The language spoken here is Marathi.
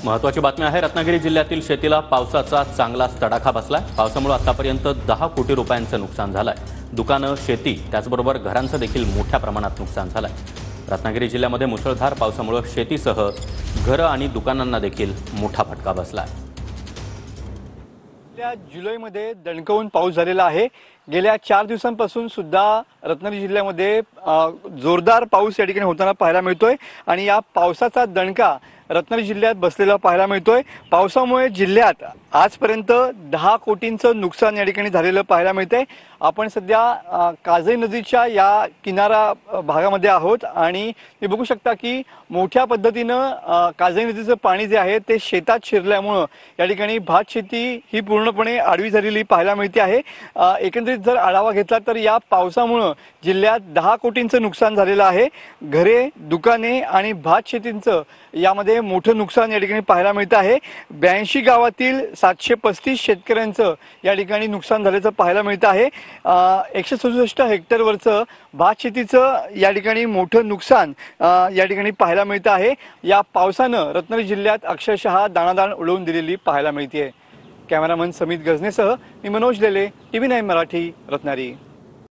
महत्त्वाची बातमी आहे। रत्नागिरी जिल्ह्यातील शेतीला पावसाचा चांगलाच तडाखा बसलाय। पावसामुळे आतापर्यंत 10 कोटी रुपयांचं नुकसान झालंय। दुकानं, शेती त्याचबरोबर घरांचं देखील मोठ्या प्रमाणात नुकसान झालंय। रत्नागिरी जिल्ह्यामध्ये मुसळधार पावसामुळे शेतीसह घरं आणि दुकानांना देखील मोठा फटका बसलाय। जुलैमध्ये दणकवून पाऊस झालेला आहे। गेल्या 4 दिवसांपासून सुद्धा रत्नागिरी जिल्ह्यामध्ये जोरदार पाऊस या ठिकाणी होताना पाहायला मिळतोय आणि या पावसाचा दणका रत्नागिरी जिल्ह्यात बसलेला पाहायला मिळतोय। पावसामुळे जिल्ह्यात आजपर्यंत 10 कोटींचं नुकसान या ठिकाणी झालेलं पाहायला मिळतंय। आपण सध्या काजळी नदीच्या या किनारा भागामध्ये आहोत आणि तुम्ही बघू शकता की मोठ्या पद्धतीनं काजळी नदीचं पाणी जे आहे ते शेतात शिरल्यामुळं या ठिकाणी भात शेती ही पूर्णपणे आडवी झालेली पाहायला मिळते आहे। एकंदरीत जर आढावा घेतला तर या पावसामुळं जिल्ह्यात 10 कोटींचं नुकसान झालेलं आहे। घरे, दुकाने आणि भात शेतींचं यामध्ये मोठं नुकसान या ठिकाणी पाहायला मिळतं आहे। 82 गावातील 735 शेतकऱ्यांचं या ठिकाणी नुकसान झाल्याचं पाहायला मिळतं आहे। 167 हेक्टरवरचं भात शेतीचं या ठिकाणी मोठं नुकसान या ठिकाणी पाहायला मिळतं आहे। या पावसानं रत्नागिरी जिल्ह्यात अक्षरशः दाणादाण उडवून दिलेली पाहायला मिळते। कॅमेरामन समित गजनेसह मी मनोज लेले, TV9 मराठी, रत्नागिरी।